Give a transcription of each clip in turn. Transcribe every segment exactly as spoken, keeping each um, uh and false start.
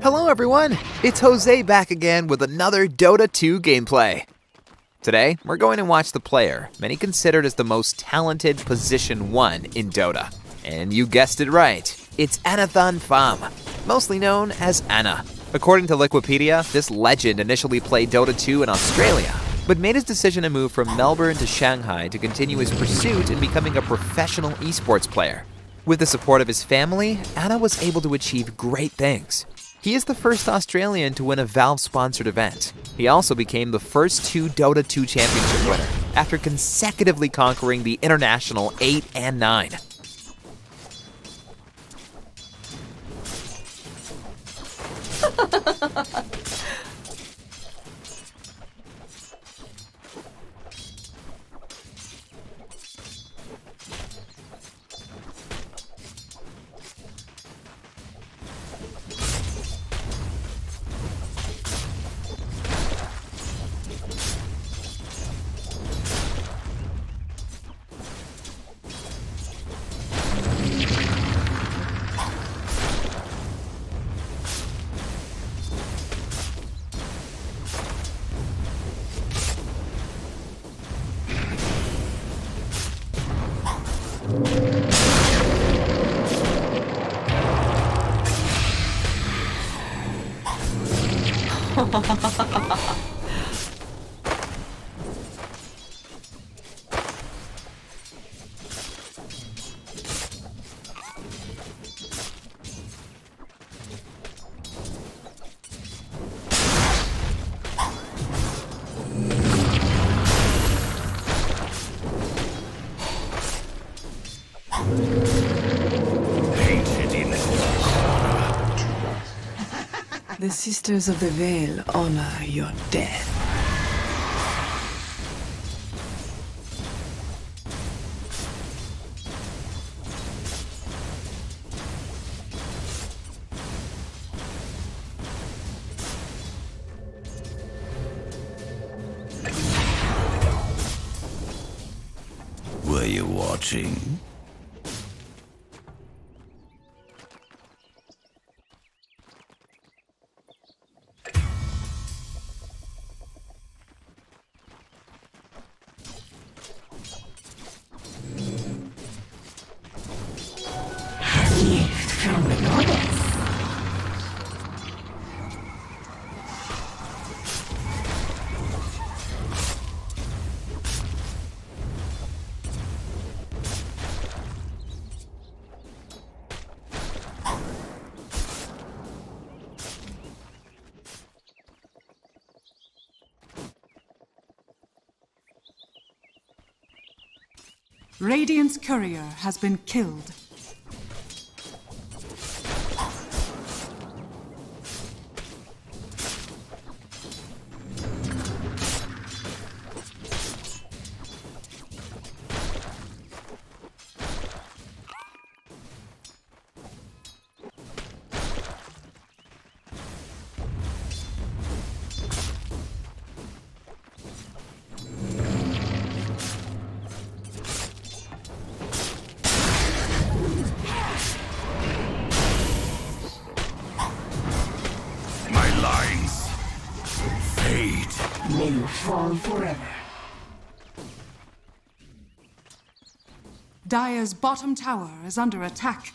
Hello everyone, it's Jose back again with another Dota two gameplay. Today, we're going to watch the player, many considered as the most talented position one in Dota. And you guessed it right, it's Anathan Pham, mostly known as Ana. According to Wikipedia, this legend initially played Dota two in Australia, but made his decision to move from Melbourne to Shanghai to continue his pursuit in becoming a professional esports player. With the support of his family, Ana was able to achieve great things. He is the first Australian to win a Valve-sponsored event. He also became the first two Dota two championship winner, after consecutively conquering the International eight and nine. The Sisters of the Veil honor your death. Were you watching? Radiant's courier has been killed. May you fall forever. Dire's bottom tower is under attack.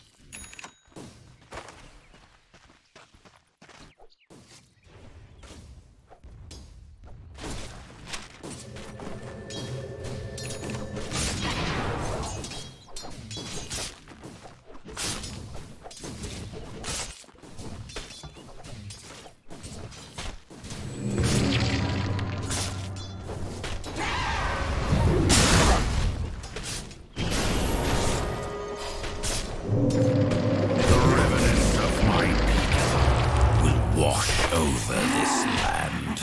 Over this land.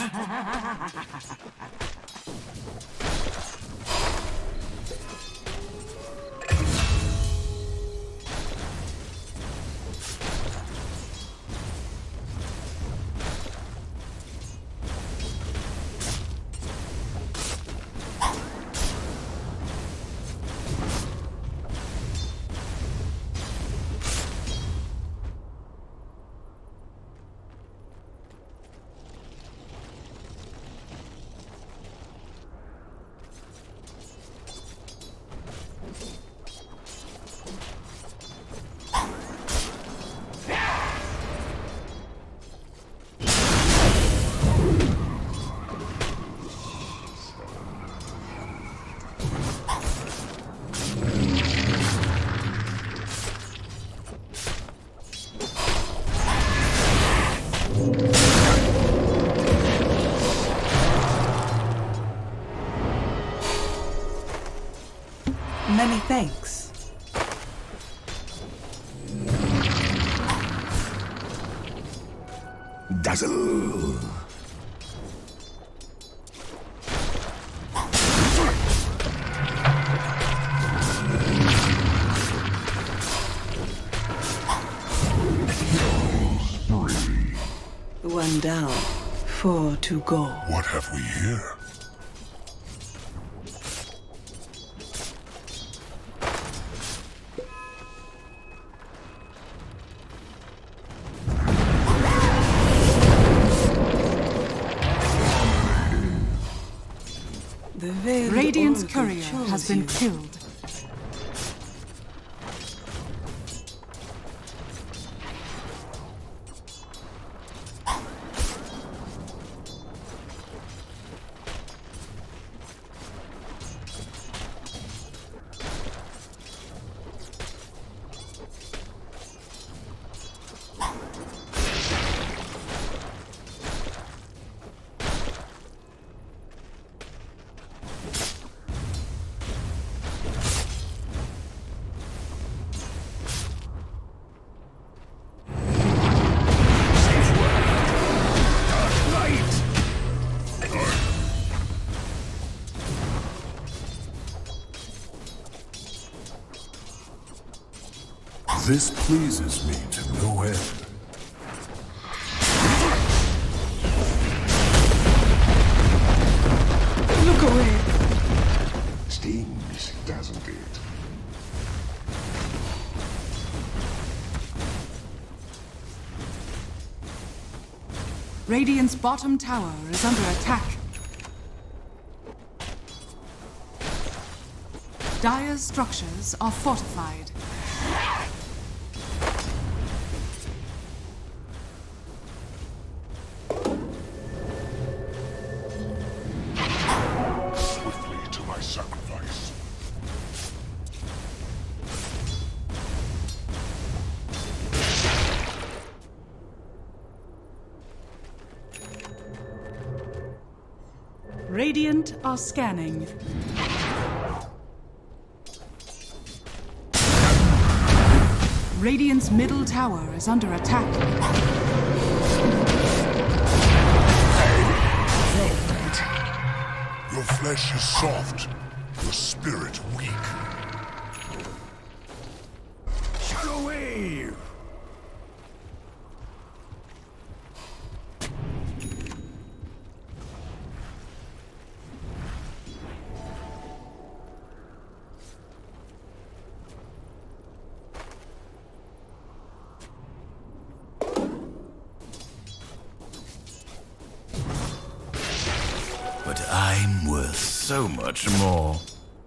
thanks. Dazzle! One down, four to go. What have we here? The veiled Radiant's oracle courier chose has been you. killed. This pleases me to no end. Look away. Stings, doesn't it? Radiant's bottom tower is under attack. Dire's structures are fortified. Swiftly to my sacrifice. Radiant are scanning. Radiant's middle tower is under attack. Your flesh is soft, your spirit weak. Shadow wave! But I'm worth so much more.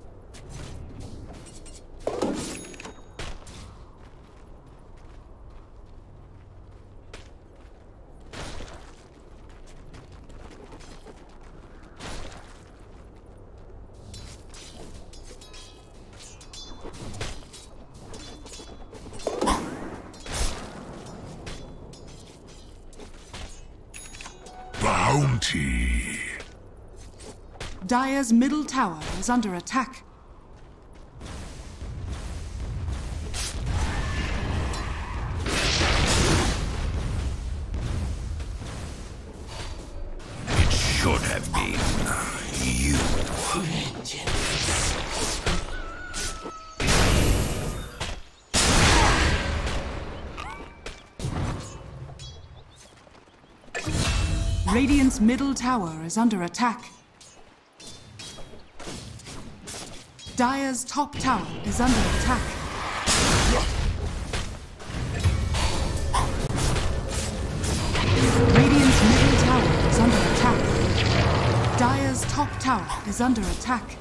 Bounty! Dire's middle tower is under attack. It should have been you. Radiant's middle tower is under attack. Dire's top tower is under attack. Radiant's middle tower is under attack. Dire's top tower is under attack.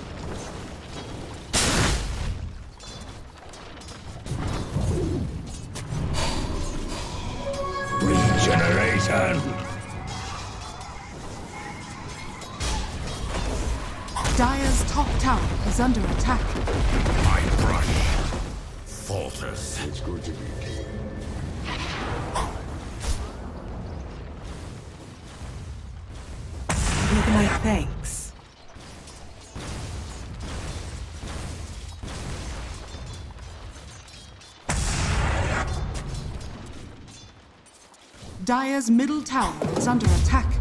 Regeneration! Dire's top tower is under attack. My brush falters. It's good to be king. With my thanks. Dire's middle tower is under attack.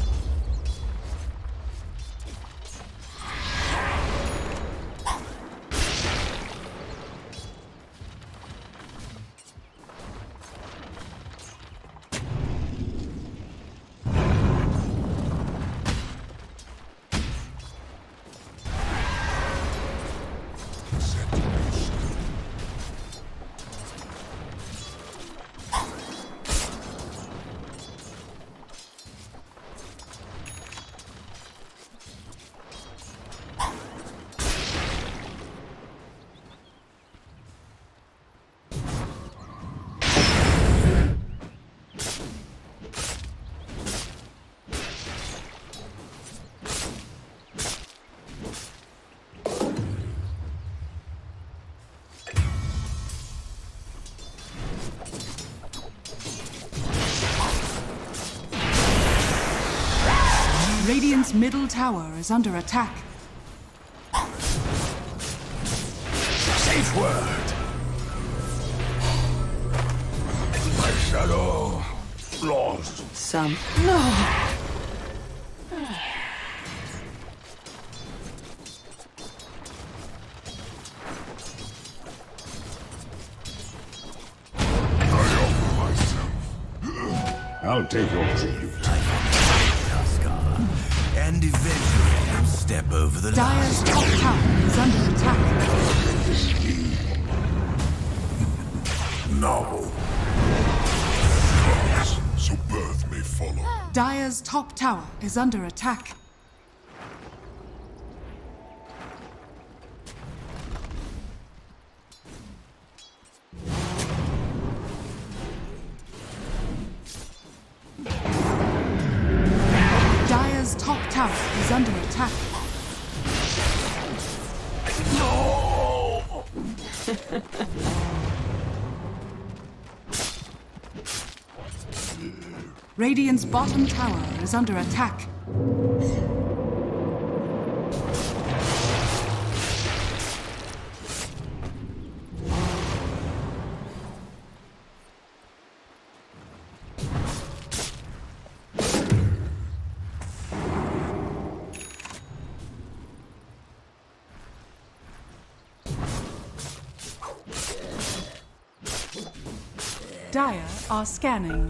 Radiant's middle tower is under attack. Safe word. My shadow lost. Some. No! I'll take your tribute. And eventually you'll step over the Dire's top tower is under attack. No. So birth may follow. Dire's top tower is under attack. Dire's top tower is under attack. No. Radiant's bottom tower is under attack. Dire are scanning.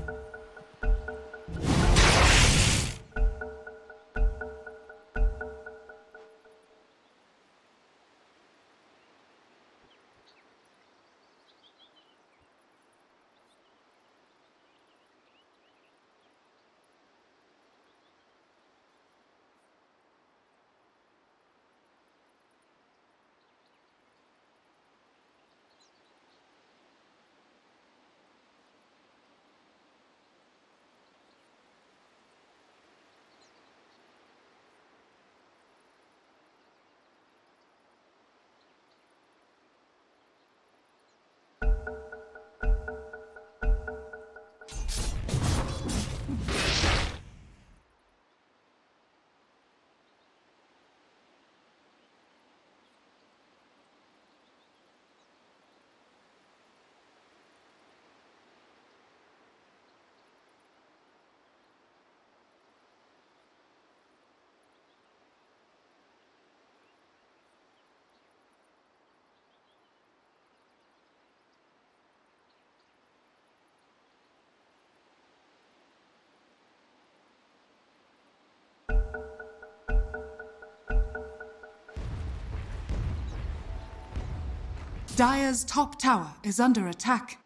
Dire's top tower is under attack.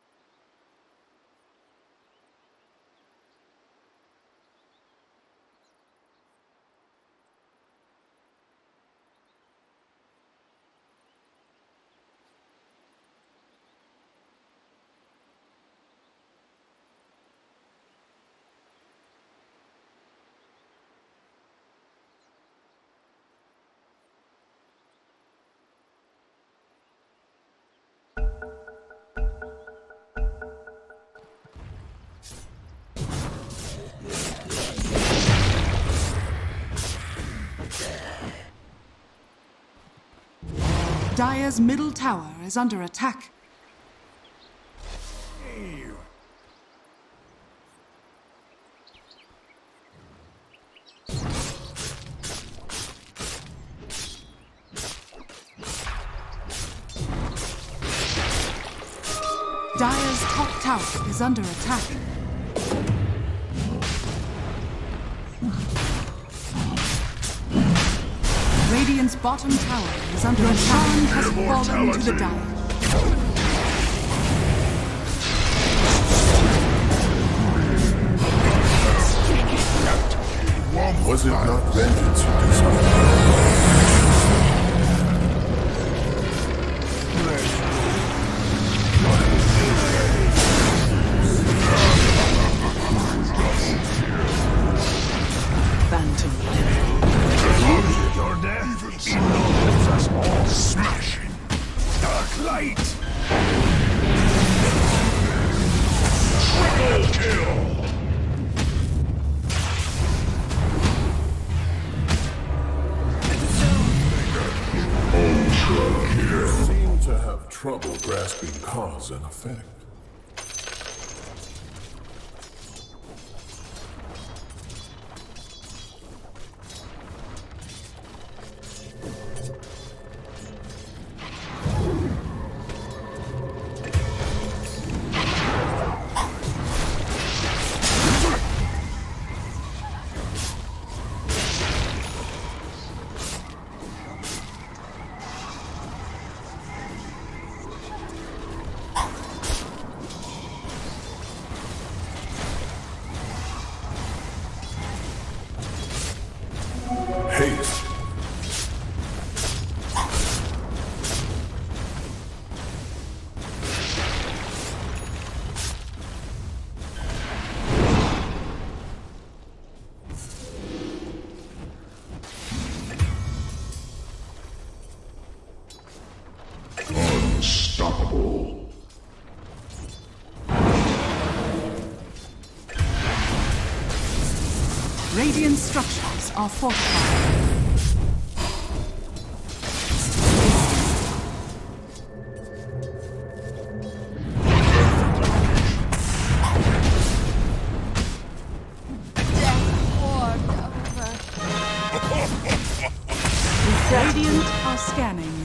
Dire's middle tower is under attack. Dire's top tower is under attack. Radiant's bottom tower is under attack. Your has fallen to the Dire. Was it not vengeance you desired? Phantom. Your death ennobles us all. Smashing. Dark light. Triple kill. You seem to have trouble grasping cause and effect. Haste. Unstoppable. Radiant structures are fortified. Radiant are scanning.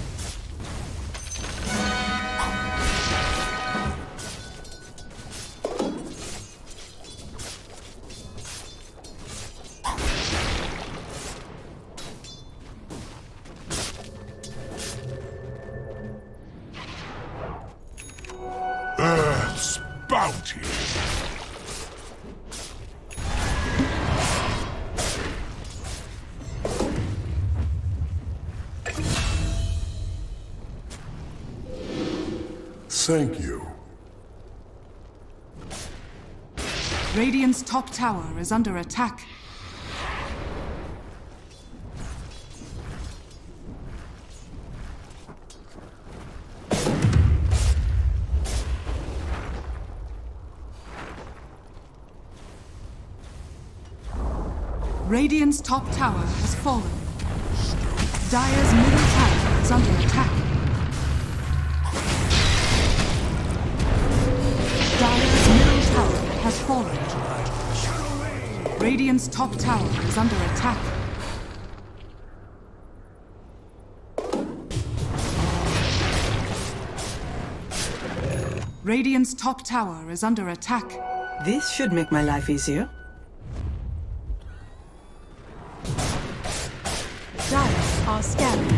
Earth's bounty. Thank you. Radiant's top tower is under attack. Radiant's top tower has fallen. Dire's middle tower is under attack. Dire's middle tower has fallen. Radiant's top tower is under attack. Radiant's top tower is under attack. This should make my life easier. Dire are scanning.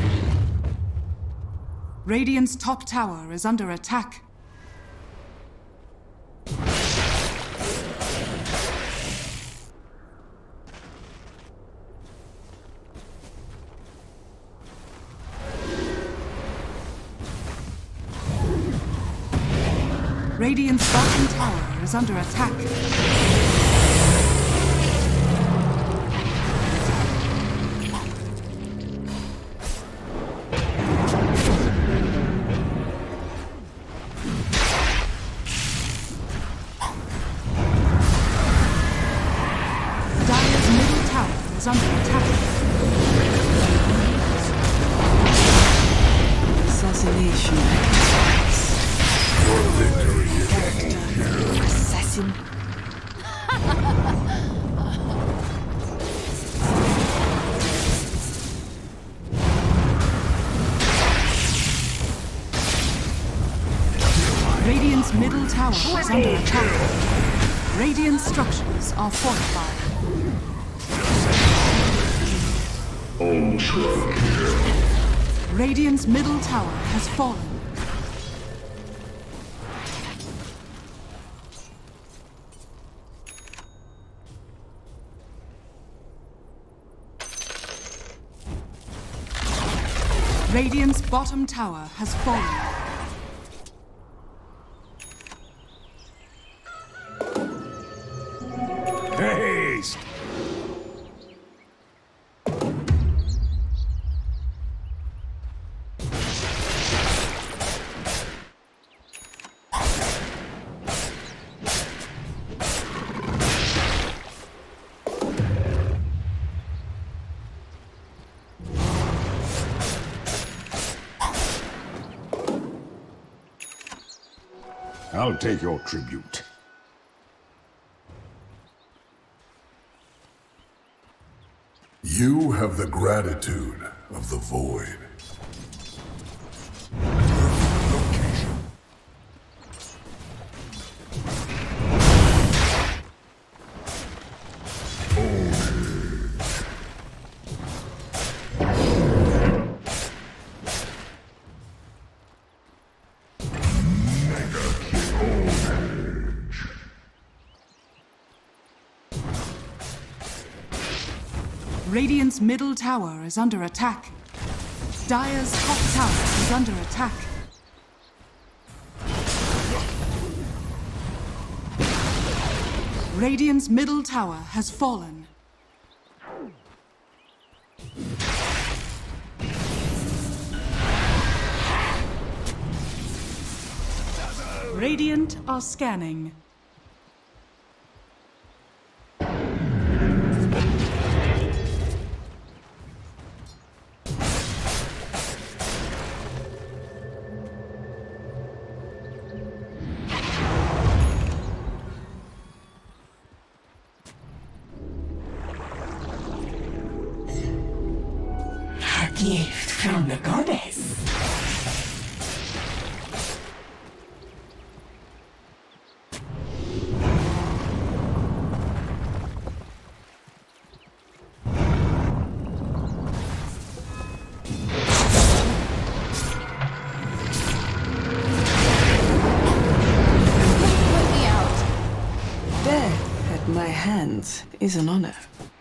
Radiant's top tower is under attack. Radiant's bottom tower is under attack. Dire's middle tower is under attack. Assassination. Your victory is Assassin. Radiant's middle tower is under attack. Radiant structures are fortified. Radiant's middle tower has fallen. Radiant's bottom tower has fallen. Haste! I'll take your tribute. You have the gratitude of the void. Radiant's middle tower is under attack. Dire's top tower is under attack. Radiant's middle tower has fallen. Radiant are scanning. Gift from the goddess. Death at my hands is an honor.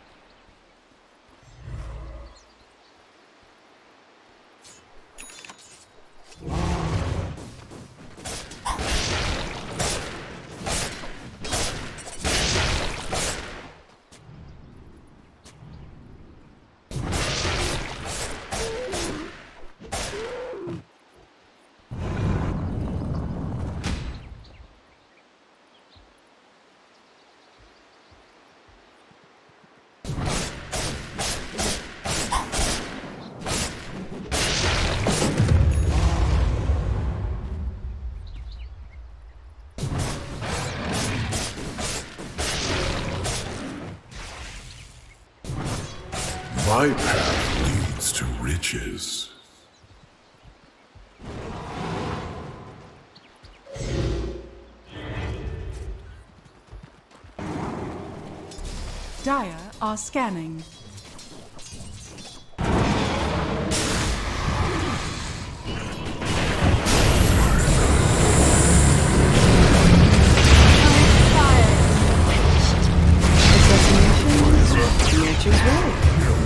My path leads to riches. Dire are scanning. Nature's way.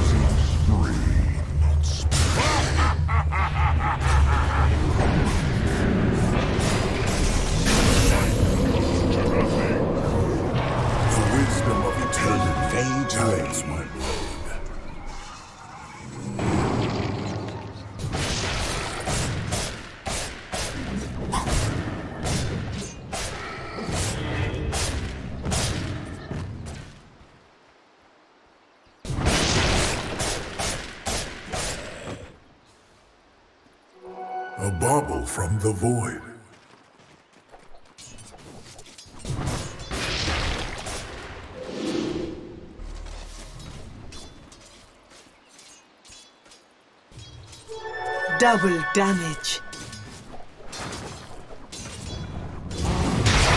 Guides my road. A bauble from the void. Double damage.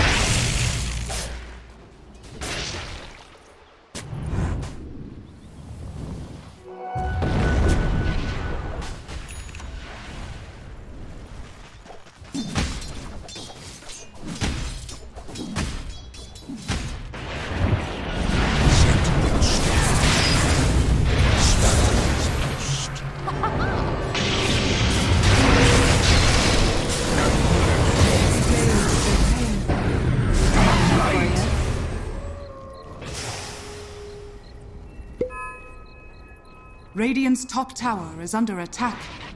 Radiant's top tower is under attack.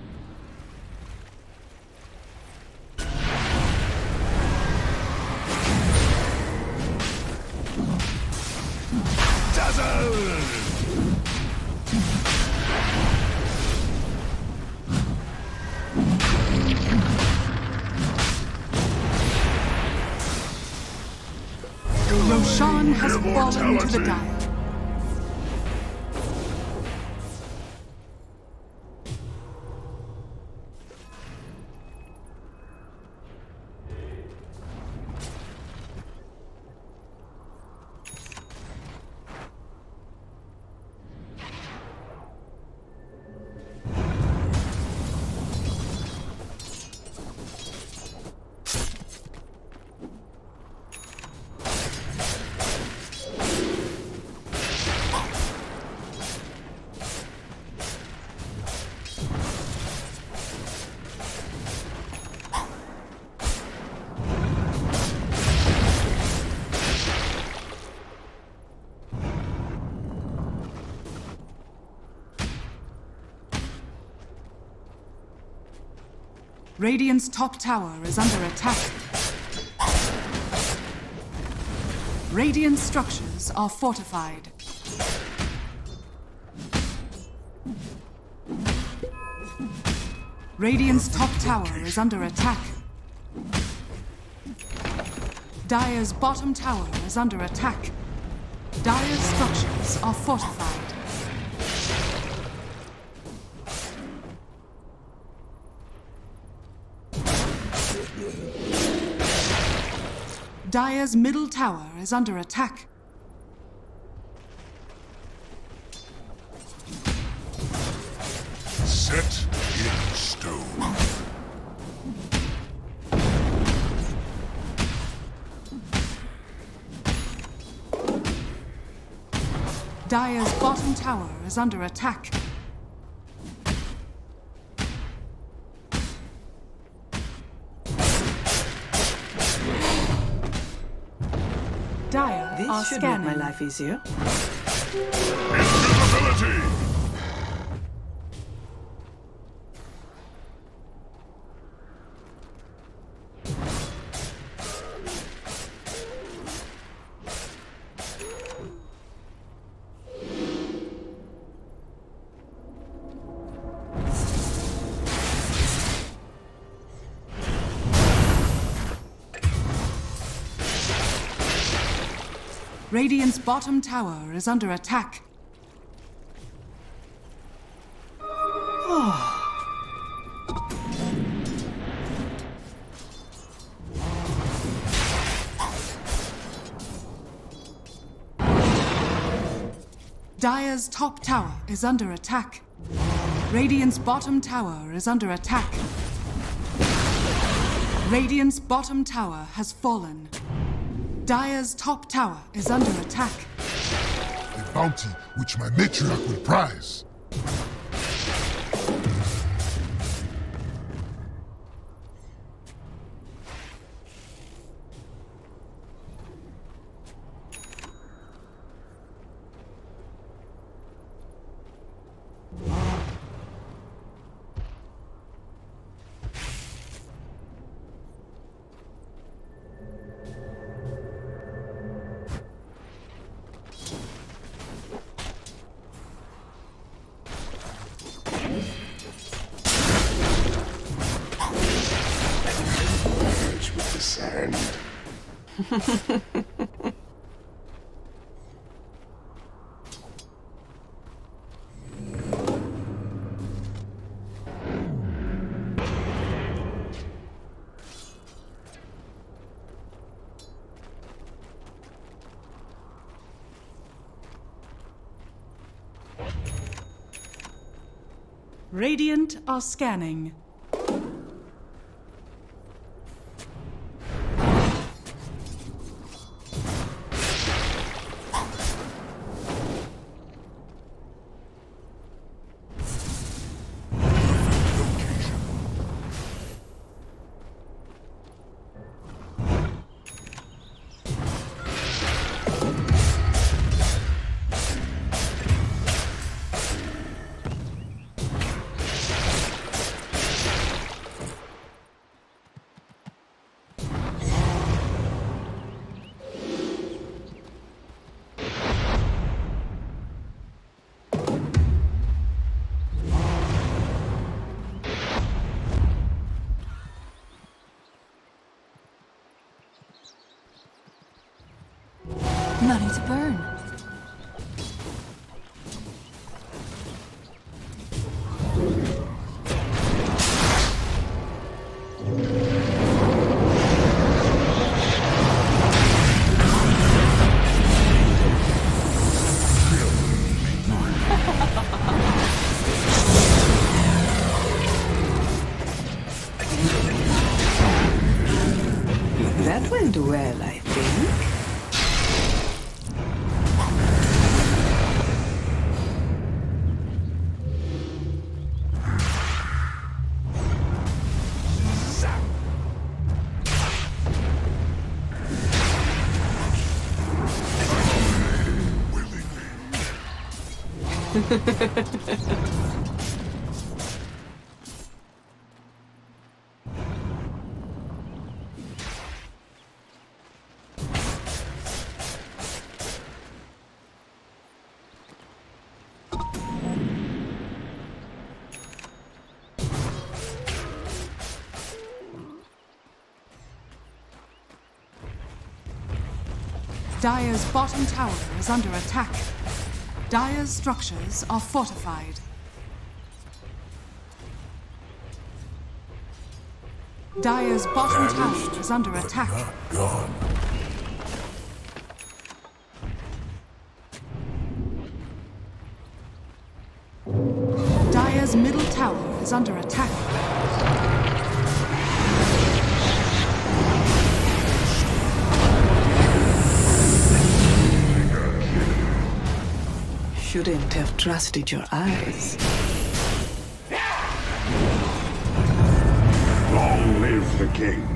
Roshan has fallen to the dire. Radiant's top tower is under attack. Radiant structures are fortified. Radiant's top tower is under attack. Dire's bottom tower is under attack. Dire's structures are fortified. Dire's middle tower is under attack. Set in stone. Dire's bottom tower is under attack. Dire This are should scanning. make my life easier. Invisibility! Radiant's bottom tower is under attack. Dire's top tower is under attack. Radiant's bottom tower is under attack. Radiant's bottom tower has fallen. Dire's top tower is under attack. The bounty which my matriarch will prize. Sand. Radiant are scanning. Money to burn. That went well, I think. Dire's bottom tower is under attack. Dire's structures are fortified. Dire's bottom tower is under attack. Not gone. Dire's middle tower is under attack. Shouldn't have trusted your eyes. Long live the king.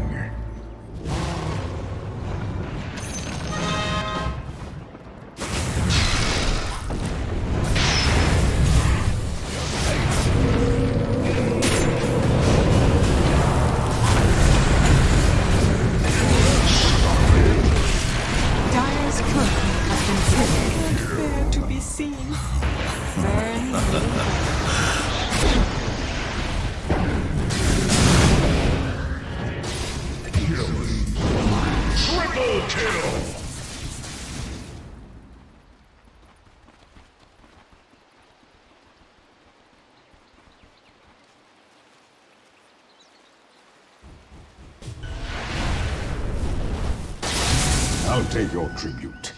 Dire's curve has been killed. Fair to be seen. Burn. Triple kill! I'll take your tribute.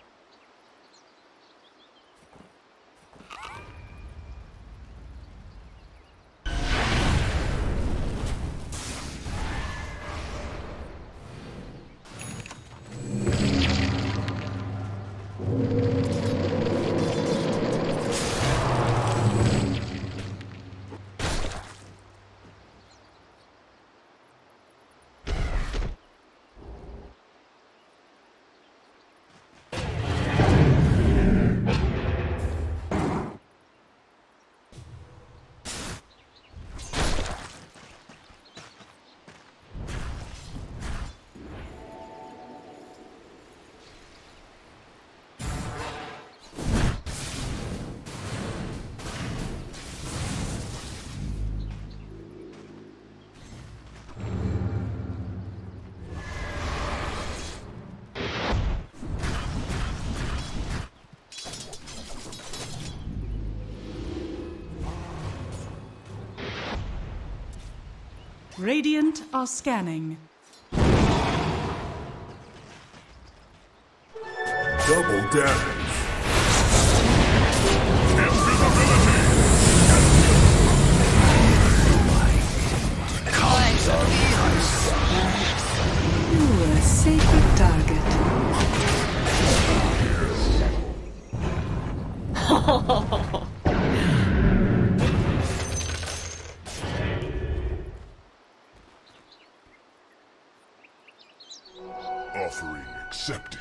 Radiant are scanning. Double damage. You are a sacred target. Offering accepted.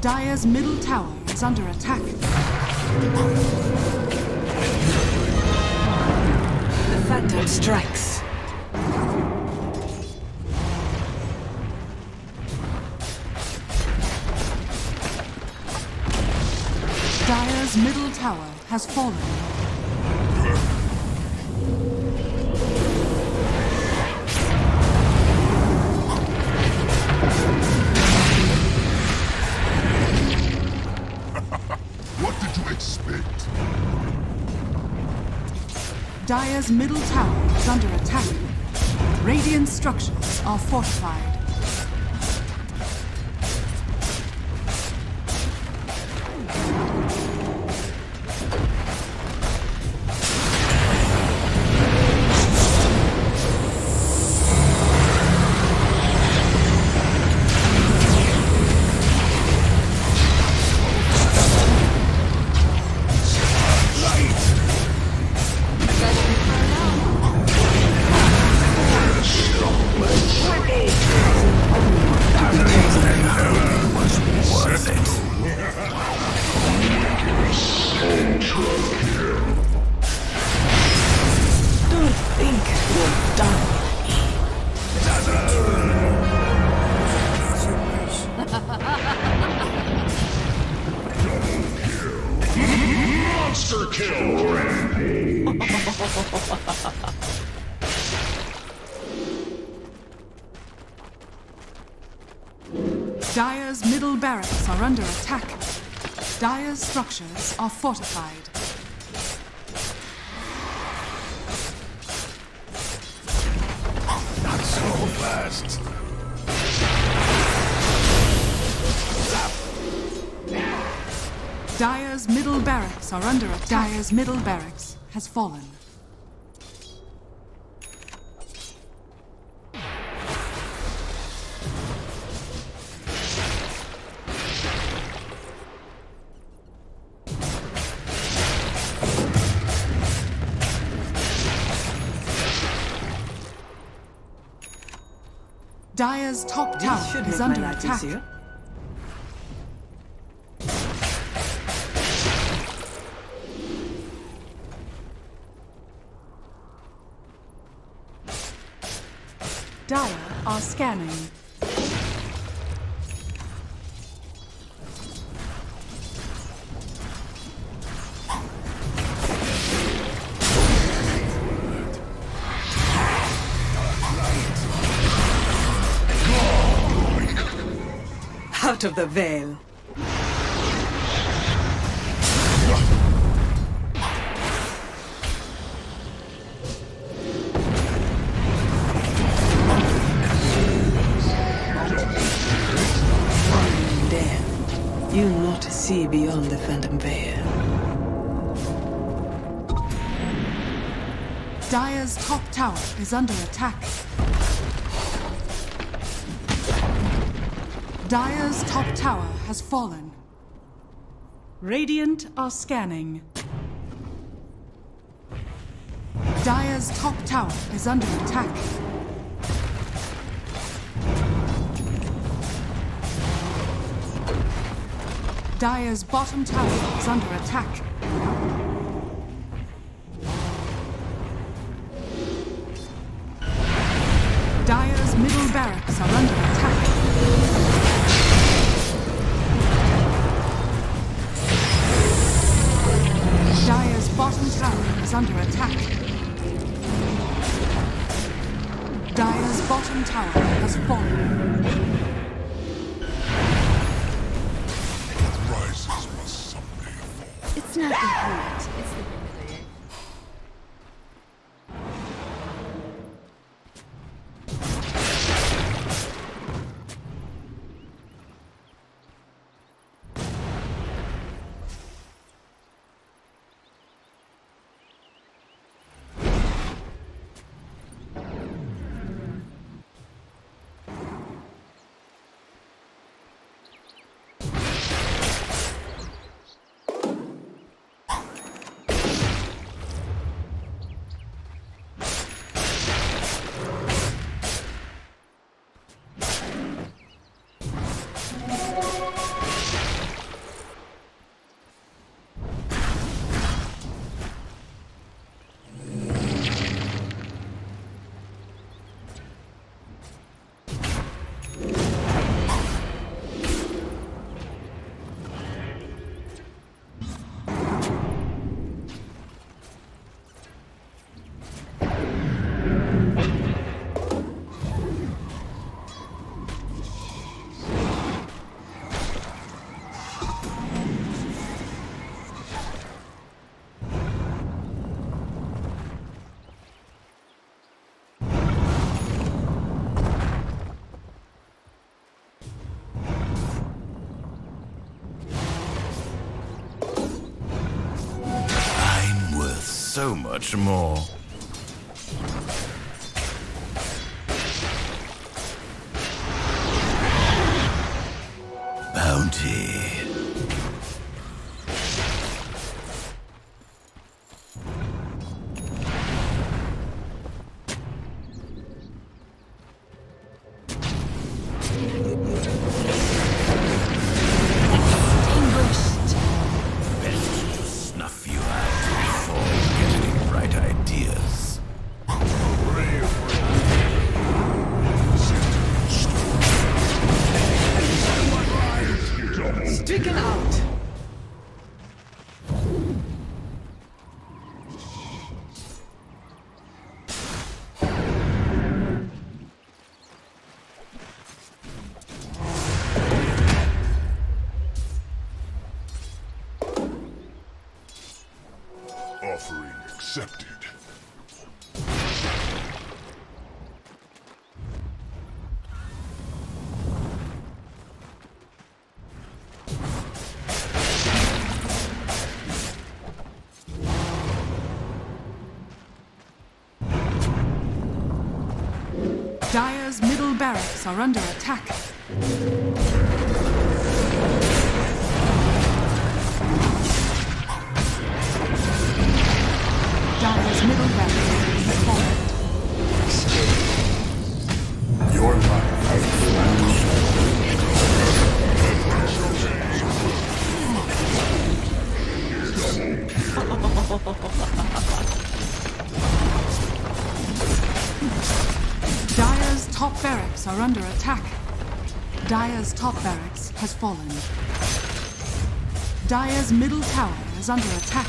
Dire's middle tower is under attack. The Phantom strikes. Dire's middle tower has fallen. What did you expect? Dire's middle tower is under attack. Radiant structures are fortified. Monster kill! Dire's middle barracks are under attack. Dire's structures are fortified. Not so fast. Dire's middle barracks are under attack. Dire's middle barracks has fallen. Dire's top This tower should is make under my life attack. easier. Dire are scanning. Out of the veil. Dare you not see beyond the Phantom Veil? Dire's top tower is under attack. Dire's top tower has fallen. Radiant are scanning. Dire's top tower is under attack. Dire's bottom tower is under attack. Dire's middle barracks are under attack. Dire's bottom tower is under attack. Dire's bottom tower has fallen. What rises must someday fall. It's not the heat, it's the vinegar. so much more. Bounty. Snuff you out before you get any bright ideas. Taken out. Offering accepted. Dire's middle barracks are under attack. Dire's middle barracks has fallen. Your life has Dire's top barracks are under attack. Dire's top barracks has fallen. Dire's middle tower is under attack.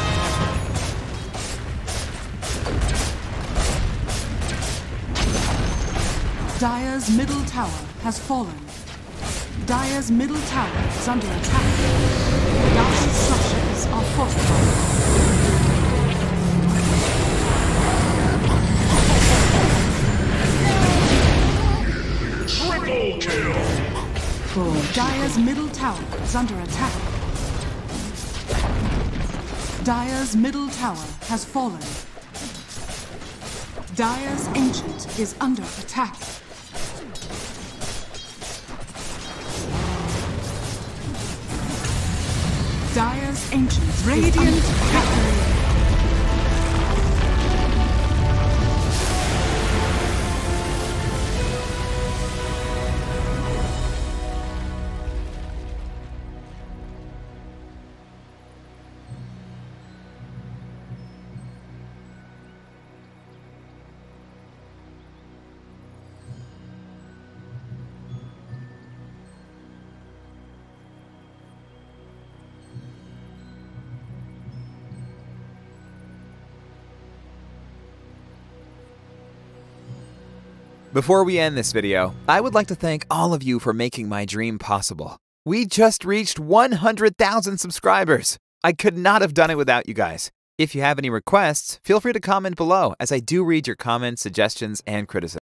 Dire's middle tower has fallen. Dire's middle tower is under attack. Dire's structures are fortified. triple kill. Dire's middle tower is under attack. Dire's middle tower has fallen. Dire's ancient is under attack. Dire's ancient radiant battery. Before we end this video, I would like to thank all of you for making my dream possible. We just reached one hundred thousand subscribers. I could not have done it without you guys. If you have any requests, feel free to comment below, as I do read your comments, suggestions, and criticism.